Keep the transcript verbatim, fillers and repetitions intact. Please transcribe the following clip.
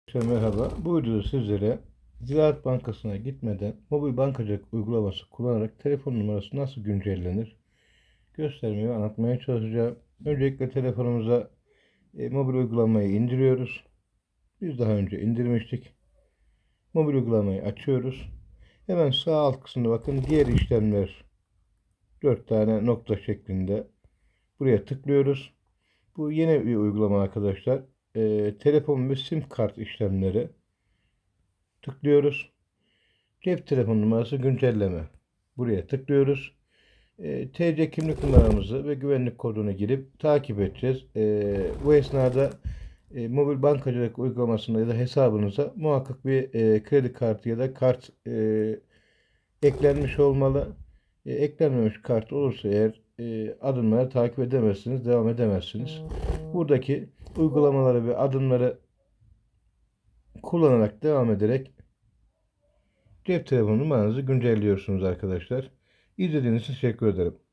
Arkadaşlar merhaba. Bu videoda sizlere Ziraat Bankası'na gitmeden mobil bankacılık uygulaması kullanarak telefon numarası nasıl güncellenir göstermeye ve anlatmaya çalışacağım. Öncelikle telefonumuza e, mobil uygulamayı indiriyoruz. Biz daha önce indirmiştik. Mobil uygulamayı açıyoruz. Hemen sağ alt kısımda bakın diğer işlemler dört tane nokta şeklinde. Buraya tıklıyoruz. Bu yeni bir uygulama arkadaşlar. E, telefon ve sim kart işlemleri. Tıklıyoruz. Cep telefon numarası güncelleme. Buraya tıklıyoruz. E, T C kimlik numaramızı ve güvenlik kodunu girip takip edeceğiz. E, bu esnada e, mobil bankacılık uygulamasında ya da hesabınıza muhakkak bir e, kredi kartı ya da kart e, eklenmiş olmalı. E, eklenmemiş kart olursa eğer e, adımları takip edemezsiniz, devam edemezsiniz. Buradaki uygulamaları ve adımları kullanarak devam ederek cep telefonu numaranızı güncelliyorsunuz arkadaşlar. İzlediğiniz için teşekkür ederim.